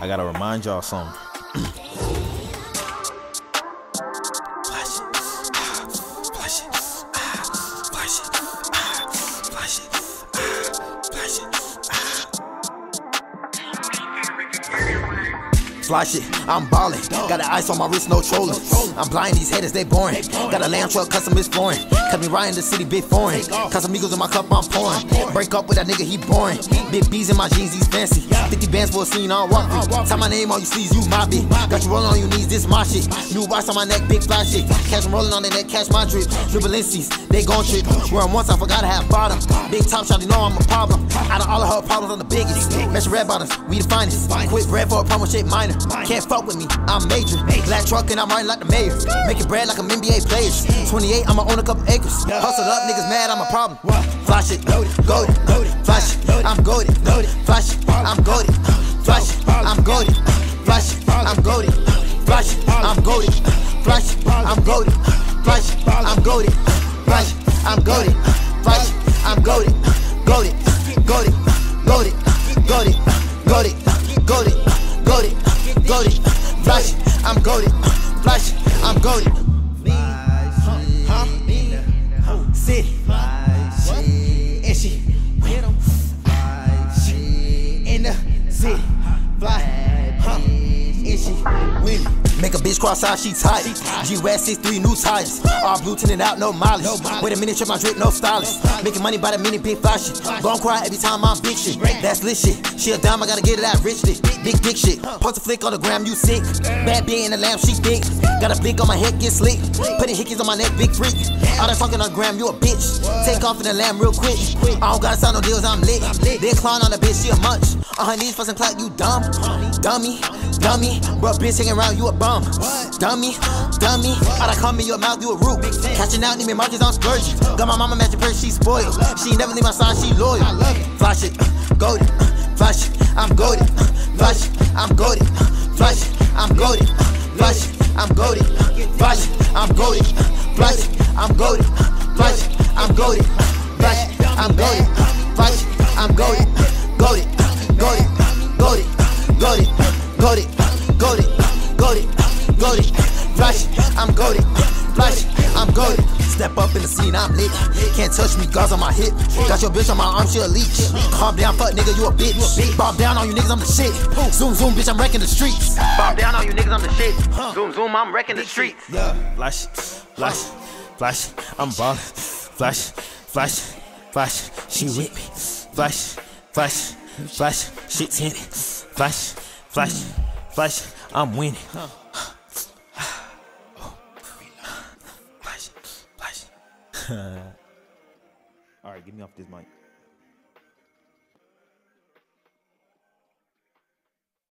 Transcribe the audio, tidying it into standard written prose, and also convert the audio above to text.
I gotta remind y'all something. Fly shit, I'm ballin'. Got the ice on my wrist, no trolling. I'm blind, these haters, they boring. Got a lamb truck, custom is foreign. Cut me right in the city, big foreign. Custom Amigos in my cup, I'm pouring. Break up with that nigga, he boring. Big B's in my jeans, he's fancy. 50 bands for a scene, I don't walk free. Sign my name on your sleeves, you my bitch. Got you rolling on your knees, this my shit. New watch on my neck, big fly shit. Cash rolling on their neck, cash my drip. Triple NCs, they gon' trip. Where I'm once, I forgot to have bottom. Big top shot, you know I'm a problem. Out of all of her problems, I'm the biggest. Measure red bottoms, we the finest. Quit bread for a promo shit minor. Can't fuck with me, I'm major. Black truck and I'm riding like the mayor. Making bread like I'm NBA players. 28, I'ma own a couple acres. Hustle up, niggas mad, I'm a problem. Fly shit, goated. Fly shit, I'm goated. Fly shit, I'm goated. Fly shit, I'm goated. Fly shit, I'm goated. Fly shit, I'm goated. Fly shit, I'm goated. Fly shit, I'm goated. Fly shit, I'm goated. Fly shit, I'm goated. Goated, goated, goated, goated, goated, goated, goated, goated. Flash, I'm goated. Flash, I'm goated. City, and she in the city, fly, and she winning. Make a bitch cross out, she tight. G-West 6'3", new tires. All blue tinted out, no mileage. Wait a minute, trip my drip, no stylist. Making money by the minute, big fly shit. Gon' cry every time I'm big shit. That's lit shit. She a dime, I gotta get it out rich shit. Big dick shit. Post a flick on the gram, you sick. Bad bitch in the lamp, she thick. Got a blick on my head, get slick. Putting hickeys on my neck, big freak. All that talking on the gram, you a bitch. Take off in the lamb real quick. I don't gotta sign no deals, I'm lit. They clown on the bitch, she a munch. On her knees for some clout, you dumb. Dummy, dummy. Bro, bitch hanging around, you a bum. Dummy, dummy. All that come in your mouth, you a root. Catching out, need me markets on splurging. Got my mama matching purse, she spoiled. She ain't never leave my side, she loyal. Fly shit, goated. Fly shit, I'm goated. Fly shit, I'm goated. Fly shit, I'm goated. Fly shit, I'm goated. Fly shit, I'm goated. Fly shit, I'm goated. Fly shit, I'm goated. Fly shit, I'm goated. Fly shit, I'm goated. Goated, goated, goated, goated, goated, goated, goated, goated. Fly shit, I'm goated. Fly shit, I'm goated. Step up in the scene, I'm lit. Can't touch me, guards on my hip. Got your bitch on my arm, she a leech. Calm down, fuck nigga, you a bitch. Bob down on you niggas, I'm the shit. Zoom, zoom, bitch, I'm wrecking the streets. Bob down on you niggas, I'm the shit. Zoom, zoom, I'm wrecking the streets. Flash, flash, flash, I'm ballin'. Flash, flash, flash, she with me. Flash, flash, flash, shit tinted. Flash, flash, flash, I'm winning. Alright, get me off this mic.